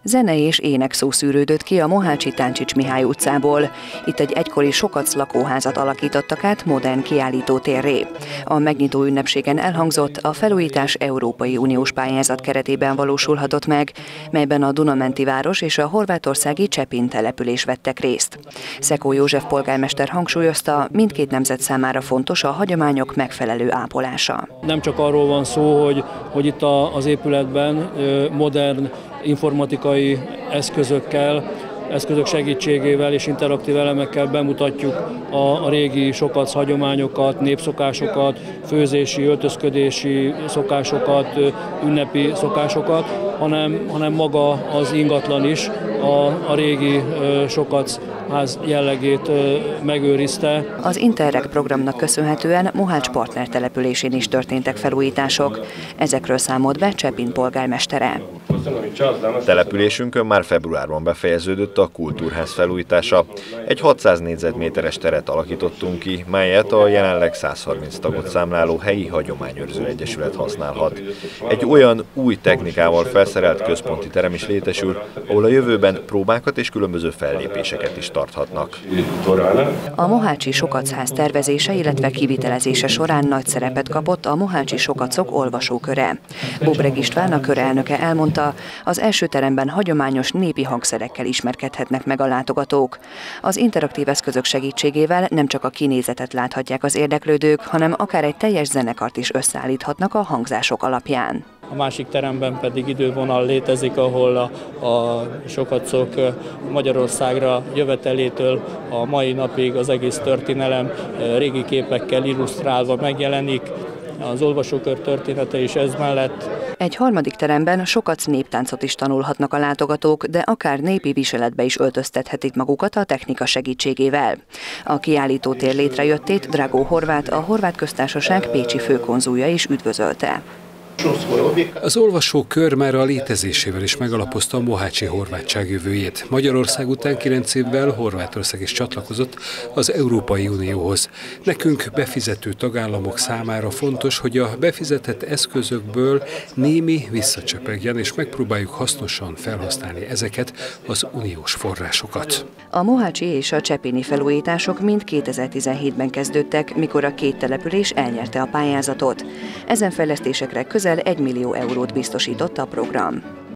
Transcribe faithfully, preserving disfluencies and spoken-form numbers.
Zene és ének szó szűrődött ki a Mohácsi Táncsics Mihály utcából. Itt egy egykori Sokac lakóházat alakítottak át modern kiállítótérré. A megnyitó ünnepségen elhangzott, a felújítás Európai Uniós pályázat keretében valósulhatott meg, melyben a Dunamenti város és a horvátországi Csepin település vettek részt. Szekó József polgármester hangsúlyozta, mindkét nemzet számára fontos a hagyományok megfelelő ápolása. Nem csak arról van szó, hogy, hogy itt az épületben modern informatikai eszközökkel, eszközök segítségével és interaktív elemekkel bemutatjuk a, a régi Sokac hagyományokat, népszokásokat, főzési, öltözködési szokásokat, ünnepi szokásokat, hanem, hanem maga az ingatlan is a, a régi Sokac ház jellegét megőrizte. Az Interreg programnak köszönhetően Mohács partnertelepülésén is történtek felújítások. Ezekről számolt be Csepin polgármestere. Településünkön már februárban befejeződött a kultúrház felújítása. Egy hatszáz négyzetméteres teret alakítottunk ki, melyet a jelenleg száz harminc tagot számláló helyi hagyományőrző egyesület használhat. Egy olyan új technikával felszerelt központi terem is létesül, ahol a jövőben próbákat és különböző fellépéseket is tarthatnak. A Mohácsi Sokacház tervezése, illetve kivitelezése során nagy szerepet kapott a Mohácsi Sokacok olvasóköre. Bobreg István, a kör elnöke elmondta, az első teremben hagyományos népi hangszerekkel ismerkedhetnek meg a látogatók. Az interaktív eszközök segítségével nem csak a kinézetet láthatják az érdeklődők, hanem akár egy teljes zenekart is összeállíthatnak a hangzások alapján. A másik teremben pedig idővonal létezik, ahol a, a Sokacok Magyarországra jövetelétől a mai napig az egész történelem régi képekkel illusztrálva megjelenik. Az olvasókör története is ez mellett. Egy harmadik teremben Sokac néptáncot is tanulhatnak a látogatók, de akár népi viseletbe is öltöztethetik magukat a technika segítségével. A kiállítótér létrejöttét Dragó Horváth, a Horvát Köztársaság pécsi főkonzulja is üdvözölte. Az olvasókör már a létezésével is megalapozta a mohácsi horvátság jövőjét. Magyarország után kilenc évvel Horvátország is csatlakozott az Európai Unióhoz. Nekünk befizető tagállamok számára fontos, hogy a befizetett eszközökből némi visszacsepegjen, és megpróbáljuk hasznosan felhasználni ezeket az uniós forrásokat. A mohácsi és a csepini felújítások mind kétezer-tizenhétben kezdődtek, mikor a két település elnyerte a pályázatot. Ezen fejlesztésekre közel egy millió eurót biztosított a program.